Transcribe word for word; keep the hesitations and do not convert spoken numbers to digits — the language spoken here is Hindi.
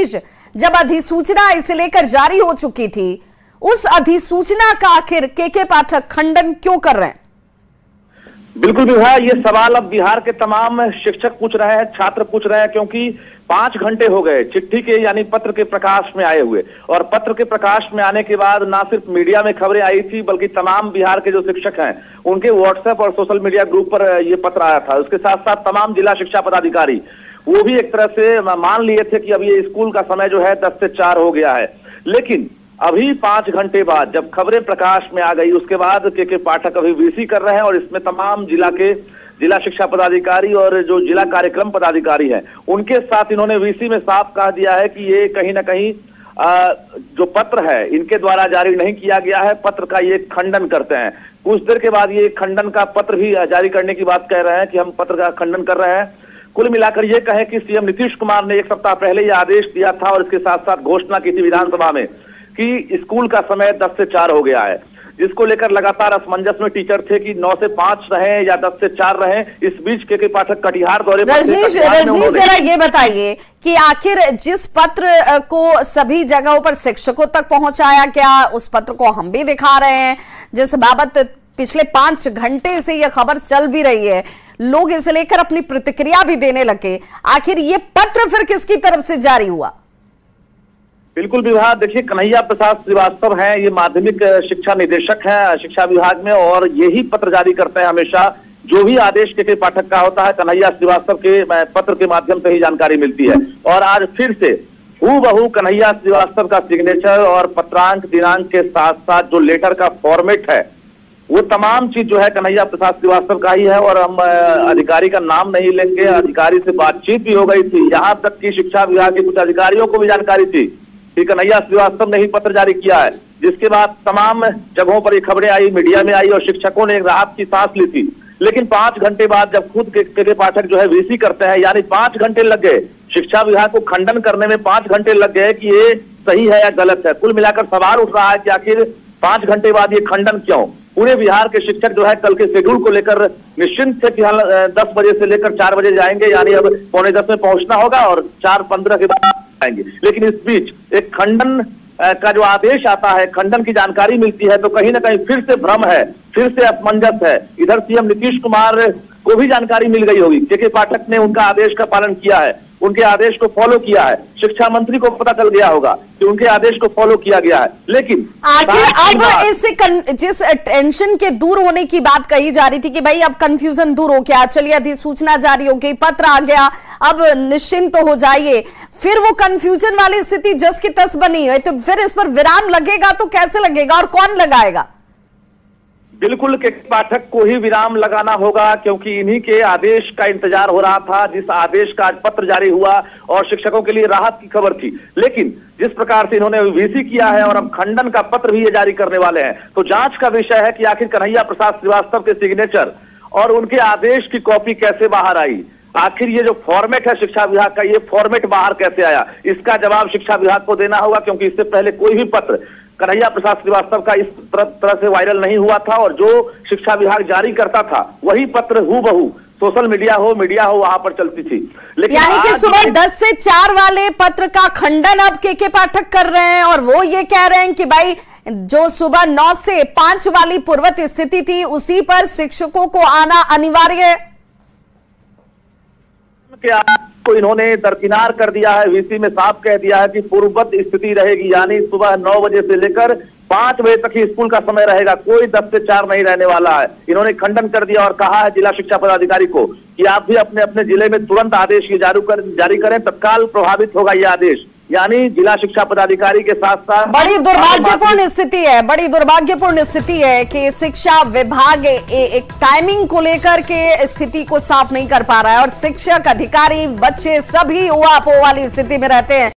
रजनीश, जब अधिसूचना इसे लेकर जारी हो चुकी थी, उस अधिसूचना का आखिर के के पाठक खंडन क्यों कर रहे हैं? बिल्कुल विभा, ये सवाल अब बिहार के तमाम शिक्षक पूछ रहे हैं, छात्र पूछ रहे हैं, क्योंकि पांच घंटे हो गए चिट्ठी के यानी पत्र के प्रकाश में आए हुए। और पत्र के प्रकाश में आने के बाद ना सिर्फ मीडिया में खबरें आई थी, बल्कि तमाम बिहार के जो शिक्षक हैं उनके व्हाट्सएप और सोशल मीडिया ग्रुप पर ये पत्र आया था। उसके साथ साथ तमाम जिला शिक्षा पदाधिकारी वो भी एक तरह से मान लिए थे कि अब ये स्कूल का समय जो है दस से चार हो गया है। लेकिन अभी पांच घंटे बाद जब खबरें प्रकाश में आ गई, उसके बाद के के पाठक अभी वीसी कर रहे हैं और इसमें तमाम जिला के जिला शिक्षा पदाधिकारी और जो जिला कार्यक्रम पदाधिकारी हैं उनके साथ इन्होंने वीसी में साफ कह दिया है कि ये कहीं ना कहीं आ, जो पत्र है इनके द्वारा जारी नहीं किया गया है, पत्र का ये खंडन करते हैं। कुछ देर के बाद ये खंडन का पत्र भी जारी करने की बात कह रहे हैं कि हम पत्र का खंडन कर रहे हैं। कुल मिलाकर ये कहें कि सीएम नीतीश कुमार ने एक सप्ताह पहले ये आदेश दिया था और इसके साथ साथ घोषणा की थी विधानसभा में कि स्कूल का समय दस से चार हो गया है, जिसको लेकर लगातार असमंजस में टीचर थे कि नौ से पांच रहें या दस से चार रहें। इस बीच के के पाठक कटिहार दौरे पर रजनीश रजनीश जरा ये बताइए कि आखिर जिस पत्र को सभी जगहों पर शिक्षकों तक पहुंचाया गया, उस पत्र को हम भी दिखा रहे हैं, जिस बाबत पिछले पांच घंटे से यह खबर चल भी रही है, लोग इसे लेकर अपनी प्रतिक्रिया भी देने लगे, आखिर ये पत्र फिर किसकी तरफ से जारी हुआ? बिल्कुल विभाग, देखिए कन्हैया प्रसाद श्रीवास्तव हैं, ये माध्यमिक शिक्षा निदेशक हैं शिक्षा विभाग में और यही पत्र जारी करते हैं हमेशा। जो भी आदेश के, के पाठक का होता है कन्हैया श्रीवास्तव के पत्र के माध्यम से ही जानकारी मिलती है। और आज फिर से हूबहू कन्हैया श्रीवास्तव का सिग्नेचर और पत्रांक दिनांक के साथ साथ जो लेटर का फॉर्मेट है वो तमाम चीज जो है कन्हैया प्रसाद श्रीवास्तव का ही है। और हम अधिकारी का नाम नहीं लेंगे, अधिकारी से बातचीत भी हो गई थी, यहाँ तक कि शिक्षा विभाग के कुछ अधिकारियों को भी जानकारी थी कि कन्हैया श्रीवास्तव ने ही पत्र जारी किया है। जिसके बाद तमाम जगहों पर ये खबरें आई, मीडिया में आई और शिक्षकों ने एक राहत की सांस ली थी। लेकिन पांच घंटे बाद जब खुद के, के पाठक जो है वीसी करते हैं, यानी पांच घंटे लग गए शिक्षा विभाग को खंडन करने में, पांच घंटे लग गए कि ये सही है या गलत है। कुल मिलाकर सवाल उठ रहा है कि आखिर पांच घंटे बाद ये खंडन क्यों? पूरे बिहार के शिक्षक जो है कल के शेड्यूल को लेकर निश्चिंत थे कि हम दस बजे से लेकर चार बजे जाएंगे, यानी अब पौने दस में पहुंचना होगा और चार पंद्रह के बाद आएंगे। लेकिन इस बीच एक खंडन का जो आदेश आता है, खंडन की जानकारी मिलती है, तो कहीं ना कहीं फिर से भ्रम है, फिर से असमंजस है। इधर सीएम नीतीश कुमार को भी जानकारी मिल गई होगी, के के पाठक ने उनका आदेश का पालन किया है, उनके आदेश को फॉलो किया है। शिक्षा मंत्री को पता चल गया होगा कि उनके आदेश को फॉलो किया गया है। लेकिन आखिर अब इससे जिस टेंशन के दूर होने की बात कही जा रही थी कि भाई अब कंफ्यूजन दूर हो गया, चलिए अधिसूचना जारी हो गई, पत्र आ गया, अब निश्चिंत तो हो जाइए, फिर वो कंफ्यूजन वाली स्थिति जस की तस बनी है, तो फिर इस पर विराम लगेगा तो कैसे लगेगा और कौन लगाएगा? बिल्कुल के पाठक को ही विराम लगाना होगा, क्योंकि इन्हीं के आदेश का इंतजार हो रहा था, जिस आदेश का आज पत्र जारी हुआ और शिक्षकों के लिए राहत की खबर थी। लेकिन जिस प्रकार से इन्होंने वीसी किया है और अब खंडन का पत्र भी ये जारी करने वाले हैं, तो जांच का विषय है कि आखिर कन्हैया प्रसाद श्रीवास्तव के सिग्नेचर और उनके आदेश की कॉपी कैसे बाहर आई। आखिर ये जो फॉर्मेट है शिक्षा विभाग का, ये फॉर्मेट बाहर कैसे आया, इसका जवाब शिक्षा विभाग को देना होगा। क्योंकि इससे पहले कोई भी पत्र कन्हैया प्रसाद श्रीवास्तव का इस तरह से वायरल नहीं हुआ था और जो शिक्षा विभाग जारी करता था वही पत्र हूबहू सोशल मीडिया हो मीडिया हो वहां पर चलती थी। लेकिन यानी कि सुबह दस से चार वाले पत्र का खंडन अब के के पाठक कर रहे हैं और वो ये कह रहे हैं कि भाई जो सुबह नौ से पांच वाली पूर्वत स्थिति थी उसी पर शिक्षकों को आना अनिवार्य है। को इन्होंने दरकिनार कर दिया है, वीसी में साफ कह दिया है कि पूर्ववत स्थिति रहेगी, यानी सुबह नौ बजे से लेकर पांच बजे तक ही स्कूल का समय रहेगा, कोई दस से चार नहीं रहने वाला है। इन्होंने खंडन कर दिया और कहा है जिला शिक्षा पदाधिकारी को कि आप भी अपने अपने जिले में तुरंत आदेश ये जारी कर जारी करें, तत्काल प्रभावित होगा ये आदेश। यानी जिला शिक्षा पदाधिकारी के साथ साथ बड़ी दुर्भाग्यपूर्ण स्थिति है, बड़ी दुर्भाग्यपूर्ण स्थिति है कि शिक्षा विभाग एक टाइमिंग को लेकर के स्थिति को साफ नहीं कर पा रहा है और शिक्षक, अधिकारी, बच्चे सभी उआ पो वाली स्थिति में रहते हैं।